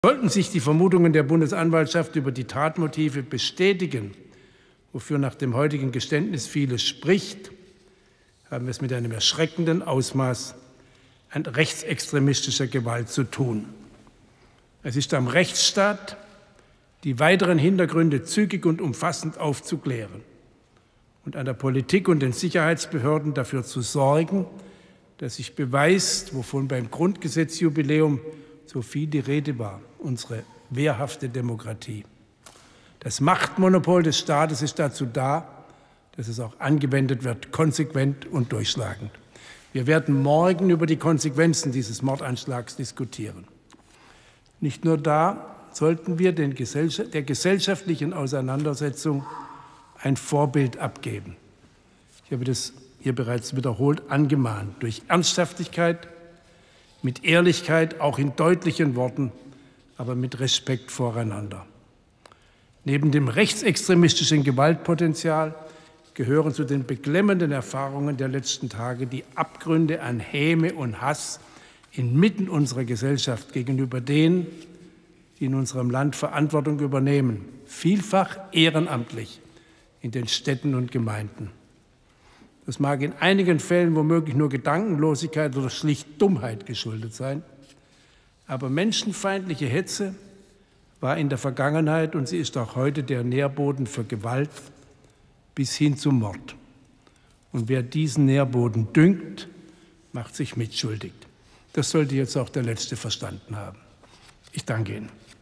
Sollten sich die Vermutungen der Bundesanwaltschaft über die Tatmotive bestätigen, wofür nach dem heutigen Geständnis vieles spricht, haben wir es mit einem erschreckenden Ausmaß an rechtsextremistischer Gewalt zu tun. Es ist am Rechtsstaat, die weiteren Hintergründe zügig und umfassend aufzuklären und an der Politik und den Sicherheitsbehörden dafür zu sorgen, dass sich beweist, wovon beim Grundgesetzjubiläum so viel die Rede war, unsere wehrhafte Demokratie. Das Machtmonopol des Staates ist dazu da, dass es auch angewendet wird, konsequent und durchschlagend. Wir werden morgen über die Konsequenzen dieses Mordanschlags diskutieren. Nicht nur da sollten wir der gesellschaftlichen Auseinandersetzung ein Vorbild abgeben. Ich habe das hier bereits wiederholt angemahnt, durch Ernsthaftigkeit, mit Ehrlichkeit, auch in deutlichen Worten, aber mit Respekt voreinander. Neben dem rechtsextremistischen Gewaltpotenzial gehören zu den beklemmenden Erfahrungen der letzten Tage die Abgründe an Häme und Hass inmitten unserer Gesellschaft gegenüber denen, die in unserem Land Verantwortung übernehmen, vielfach ehrenamtlich in den Städten und Gemeinden. Das mag in einigen Fällen womöglich nur Gedankenlosigkeit oder schlicht Dummheit geschuldet sein, aber menschenfeindliche Hetze war in der Vergangenheit und sie ist auch heute der Nährboden für Gewalt bis hin zum Mord. Und wer diesen Nährboden düngt, macht sich mitschuldig. Das sollte jetzt auch der Letzte verstanden haben. Ich danke Ihnen.